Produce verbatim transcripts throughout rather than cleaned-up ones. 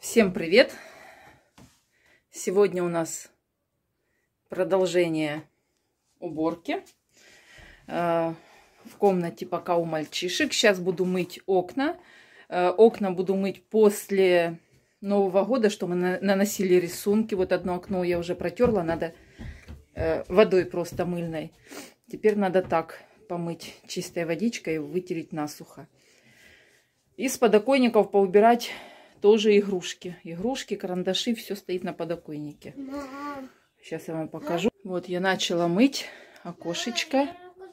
Всем привет! Сегодня у нас продолжение уборки. В комнате пока у мальчишек. Сейчас буду мыть окна. Окна буду мыть после Нового года, что мы наносили рисунки. Вот одно окно я уже протерла, надо водой просто мыльной. Теперь надо так помыть чистой водичкой и вытереть насухо. Из подоконников поубирать тоже игрушки. Игрушки, карандаши, все стоит на подоконнике. Сейчас я вам покажу. Вот я начала мыть окошечко.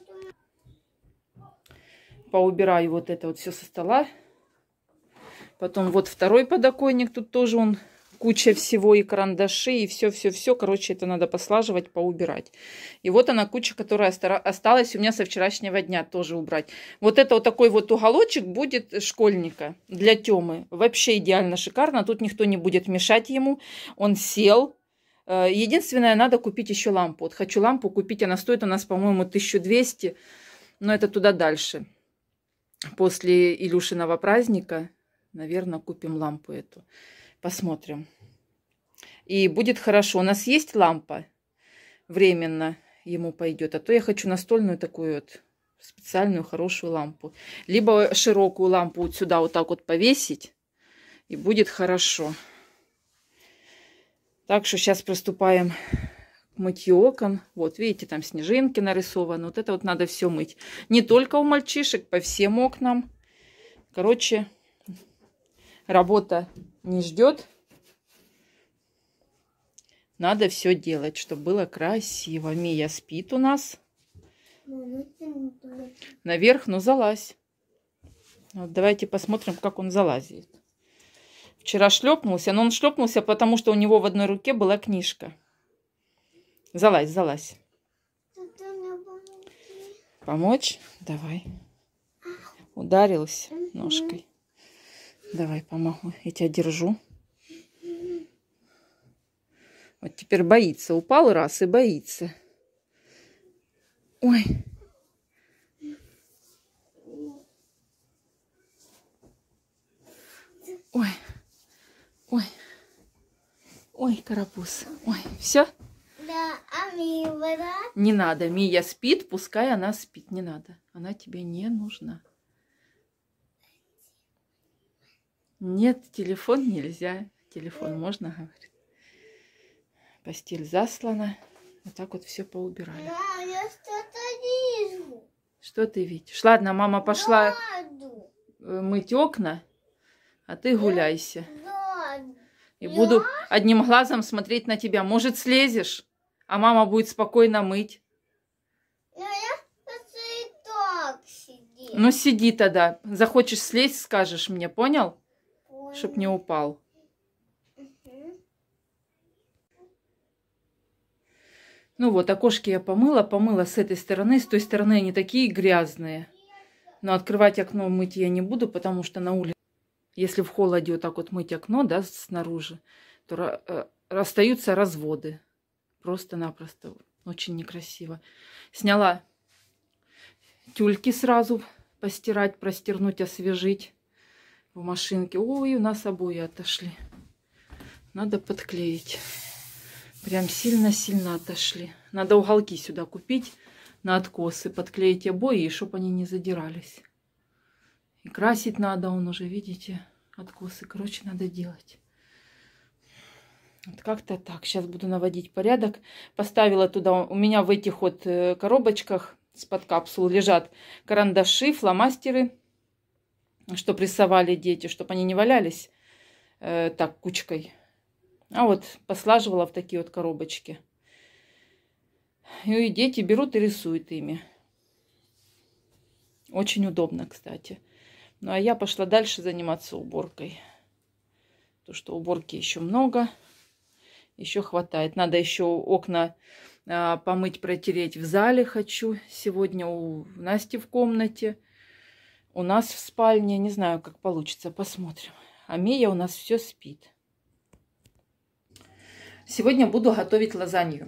Поубираю вот это вот все со стола. Потом вот второй подоконник. Тут тоже он куча всего, и карандаши, и все-все-все. Короче, это надо послаживать, поубирать. И вот она куча, которая осталась у меня со вчерашнего дня, тоже убрать. Вот это вот такой вот уголочек будет школьника для Тёмы. Вообще идеально шикарно. Тут никто не будет мешать ему. Он сел. Единственное, надо купить еще лампу. Вот хочу лампу купить. Она стоит у нас, по-моему, тысячу двести. Но это туда дальше. После Илюшиного праздника, наверное, купим лампу эту. Посмотрим. И будет хорошо. У нас есть лампа. Временно ему пойдет. А то я хочу настольную такую вот специальную хорошую лампу. Либо широкую лампу вот сюда вот так вот повесить. И будет хорошо. Так что сейчас приступаем к мытью окон. Вот видите, там снежинки нарисованы. Вот это вот надо все мыть. Не только у мальчишек, по всем окнам. Короче, работа не ждет. Надо все делать, чтобы было красиво. Мия спит у нас. Наверх, ну залазь. Вот давайте посмотрим, как он залазит. Вчера шлепнулся, но он шлепнулся, потому что у него в одной руке была книжка. Залазь, залазь. Помочь? Давай. Ударился ножкой. Давай, помогу. Я тебя держу. Вот теперь боится. Упал раз и боится. Ой. Ой. Ой. Ой, карапуз. Ой, все? Да, а Мия вода? Не надо. Мия спит, пускай она спит. Не надо. Она тебе не нужна. Нет, телефон нельзя. Телефон можно, говорит. Постель заслана. Вот так вот все поубирали. Мам, я что-то вижу. Что ты видишь? Ладно, мама пошла Ладу. мыть окна, а ты гуляйся. Ладу. И буду одним глазом смотреть на тебя. Может, слезешь, а мама будет спокойно мыть. Но я хочу и так сидеть. Ну, сиди тогда. Захочешь слезть, скажешь мне, понял? Чтоб не упал. Угу. Ну вот, окошки я помыла. Помыла с этой стороны. С той стороны они такие грязные. Но открывать окно мыть я не буду, потому что на улице, если в холоде вот так вот мыть окно, да, снаружи, то остаются разводы. Просто-напросто. Очень некрасиво. Сняла тюльки сразу постирать, простернуть, освежить. В машинке. Ой, у нас обои отошли. Надо подклеить. Прям сильно-сильно отошли. Надо уголки сюда купить на откосы, подклеить обои, и чтобы они не задирались. И красить надо, он уже, видите, откосы. Короче, надо делать. Вот как-то так. Сейчас буду наводить порядок. Поставила туда, у меня в этих вот коробочках с-под капсул лежат карандаши, фломастеры, что прессовали дети, чтобы они не валялись э, так кучкой. А вот послаживала в такие вот коробочки. И дети берут и рисуют ими. Очень удобно, кстати. Ну, а я пошла дальше заниматься уборкой. То, что уборки еще много. Еще хватает. Надо еще окна а, помыть, протереть в зале хочу. Сегодня у Насти в комнате. У нас в спальне, не знаю, как получится, посмотрим. А Мия у нас все спит. Сегодня буду готовить лазанью.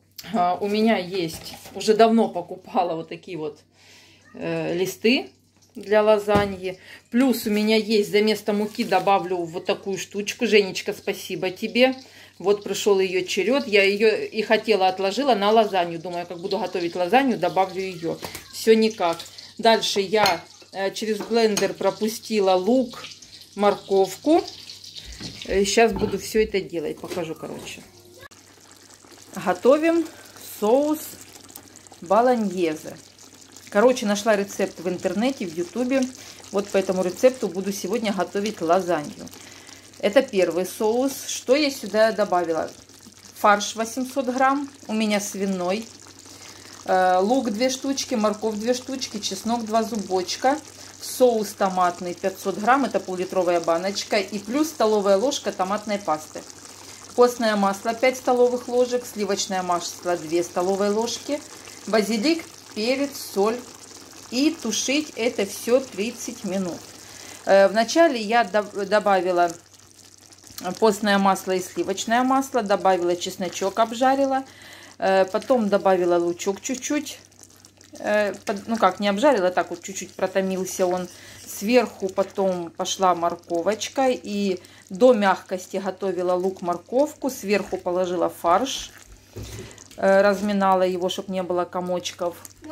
У меня есть, уже давно покупала вот такие вот э, листы для лазаньи. Плюс у меня есть, за место муки добавлю вот такую штучку. Женечка, спасибо тебе. Вот пришел ее черед. Я ее и хотела, отложила на лазанью. Думаю, как буду готовить лазанью, добавлю ее. Все никак. Дальше я через блендер пропустила лук, морковку. Сейчас буду все это делать. Покажу, короче. Готовим соус болоньезе. Короче, нашла рецепт в интернете, в ютубе. Вот по этому рецепту буду сегодня готовить лазанью. Это первый соус. Что я сюда добавила? Фарш восемьсот грамм. У меня свиной. Лук две штучки, морковь две штучки, чеснок два зубочка. Соус томатный пятьсот грамм. Это пол-литровая баночка. И плюс столовая ложка томатной пасты. Постное масло пять столовых ложек. Сливочное масло две столовые ложки. Базилик, перец, соль. И тушить это все тридцать минут. Вначале я добавила постное масло и сливочное масло. Добавила чесночок, обжарила. Потом добавила лучок чуть-чуть. Ну как, не обжарила, так вот чуть-чуть протомился он. Сверху потом пошла морковочка. И до мягкости готовила лук-морковку. Сверху положила фарш. Разминала его, чтобы не было комочков.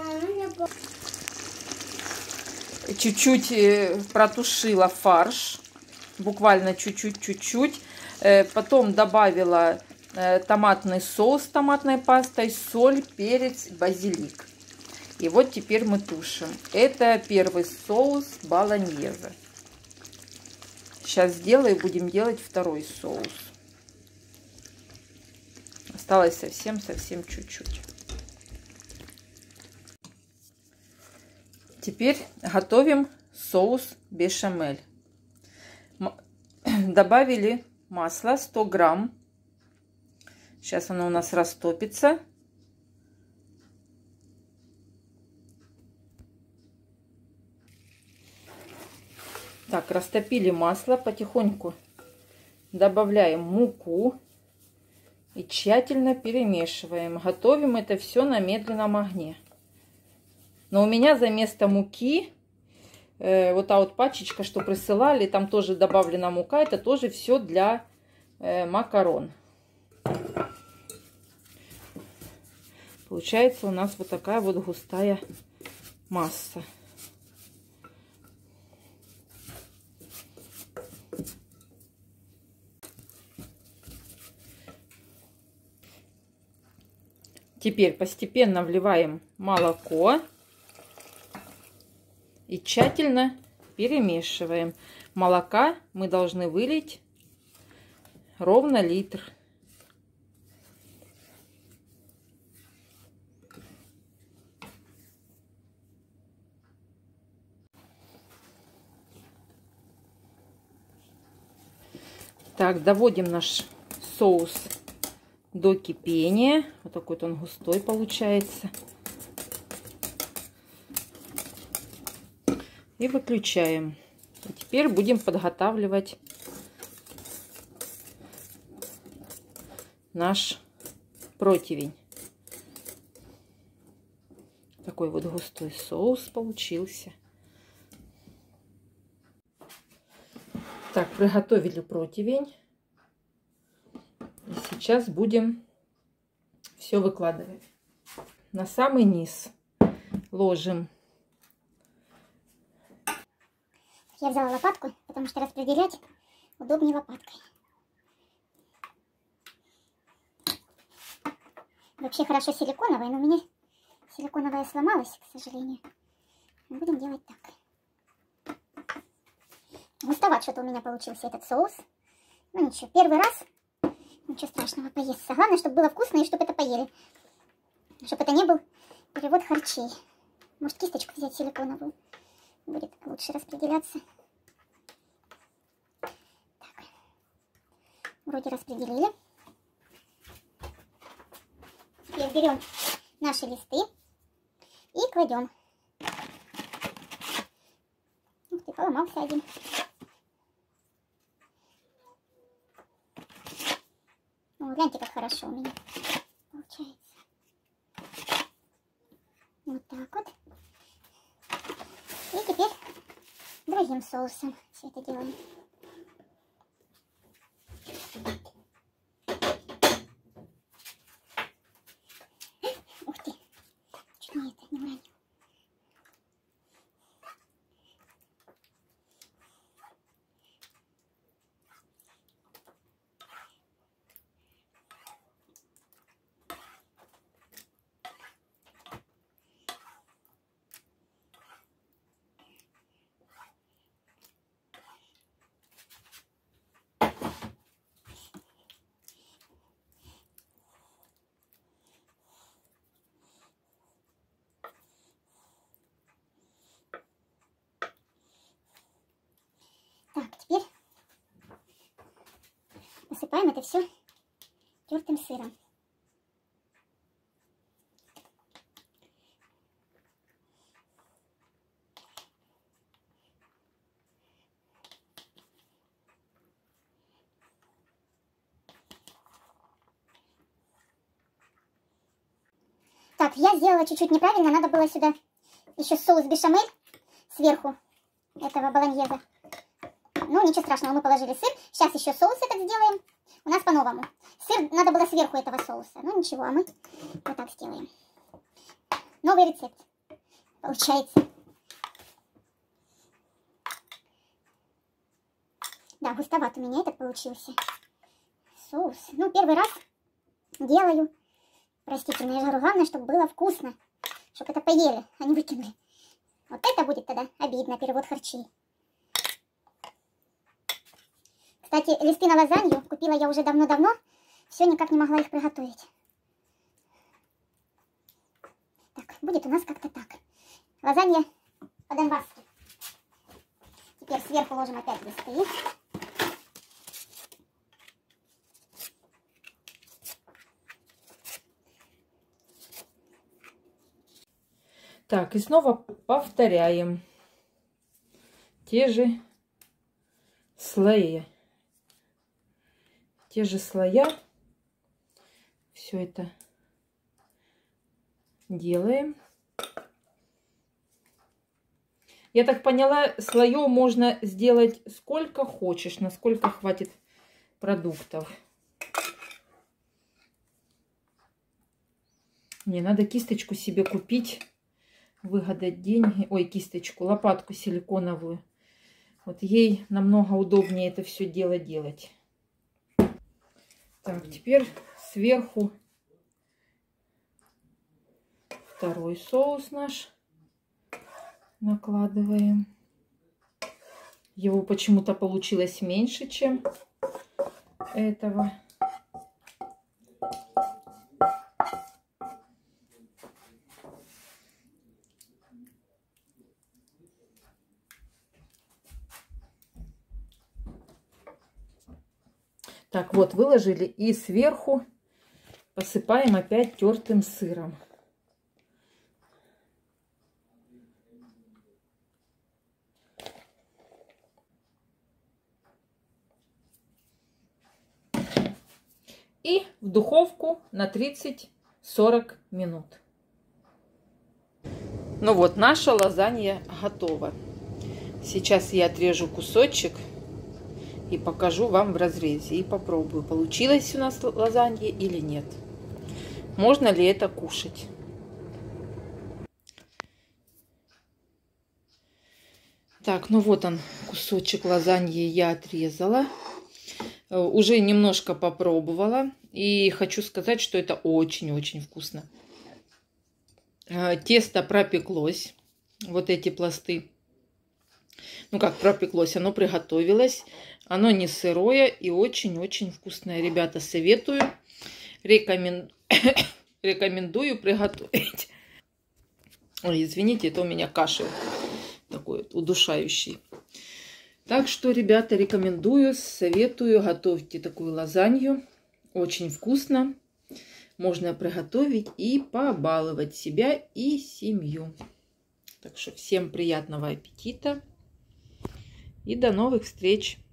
Чуть-чуть протушила фарш. Буквально чуть-чуть-чуть-чуть. Потом добавила томатный соус с томатной пастой, соль, перец, базилик. И вот теперь мы тушим. Это первый соус болоньезе. Сейчас сделаю, будем делать второй соус. Осталось совсем-совсем чуть-чуть. Теперь готовим соус бешамель. Добавили масло сто грамм. Сейчас оно у нас растопится. Так, растопили масло. Потихоньку добавляем муку. И тщательно перемешиваем. Готовим это все на медленном огне. Но у меня за место муки, э, вот та вот пачечка, что присылали, там тоже добавлена мука. Это тоже все для э, макарон. Получается у нас вот такая вот густая масса. Теперь постепенно вливаем молоко и тщательно перемешиваем. Молока мы должны вылить ровно литр. Так, доводим наш соус до кипения. Вот такой вот он густой получается. И выключаем. И теперь будем подготавливать наш противень. Такой вот густой соус получился. Так, приготовили противень. И сейчас будем все выкладывать. На самый низ ложим. Я взяла лопатку, потому что распределять удобнее лопаткой. Вообще хорошо силиконовая, но у меня силиконовая сломалась, к сожалению. Будем делать так. Густоват что-то у меня получился этот соус. Ну ничего, первый раз. Ничего страшного, поесть. Главное, чтобы было вкусно и чтобы это поели. Чтобы это не был перевод харчей. Может, кисточку взять силиконовую. Будет лучше распределяться. Так. Вроде распределили. Теперь берем наши листы и кладем. Ух ты, поломался один. О, гляньте, как хорошо у меня получается. Вот так вот. И теперь соусом все это делаем. Ух ты, чуть не это, не уронил. Так, теперь посыпаем это все тертым сыром. Так, я сделала чуть-чуть неправильно, надо было сюда еще соус бешамель сверху этого болоньеза. Ну, ничего страшного, мы положили сыр. Сейчас еще соус этот сделаем. У нас по-новому. Сыр надо было сверху этого соуса. Ну, ничего, а мы вот так сделаем. Новый рецепт получается. Да, густоват у меня этот получился соус. Ну, первый раз делаю. Простите, но я же говорю, главное, чтобы было вкусно. Чтобы это поели, а не выкинули. Вот это будет тогда обидно, перевод харчей. Кстати, листы на лазанью купила я уже давно-давно. Все никак не могла их приготовить. Так, будет у нас как-то так. Лазанья по-донбасски. Теперь сверху ложим опять листы. Так, и снова повторяем те же слои. Те же слоя. Все это делаем. Я так поняла, слоев можно сделать сколько хочешь, насколько хватит продуктов. Мне надо кисточку себе купить. Выгадать деньги, ой, кисточку, лопатку силиконовую. Вот ей намного удобнее это все дело делать. Так, теперь сверху второй соус наш накладываем. Его почему-то получилось меньше, чем этого. Так, вот, выложили и сверху посыпаем опять тертым сыром. И в духовку на тридцать-сорок минут. Ну вот, наша лазанья готова. Сейчас я отрежу кусочек и покажу вам в разрезе. И попробую, получилось у нас лазанья или нет. Можно ли это кушать. Так, ну вот он, кусочек лазаньи я отрезала. Уже немножко попробовала. И хочу сказать, что это очень-очень вкусно. Тесто пропеклось. Вот эти пласты. Ну как пропеклось, оно приготовилось. Оно не сырое и очень-очень вкусное. Ребята, советую. Рекомен... Рекомендую приготовить. Ой, извините, это у меня кашель такой удушающий. Так что, ребята, рекомендую, советую. Готовьте такую лазанью. Очень вкусно. Можно приготовить и побаловать себя и семью. Так что всем приятного аппетита. И до новых встреч!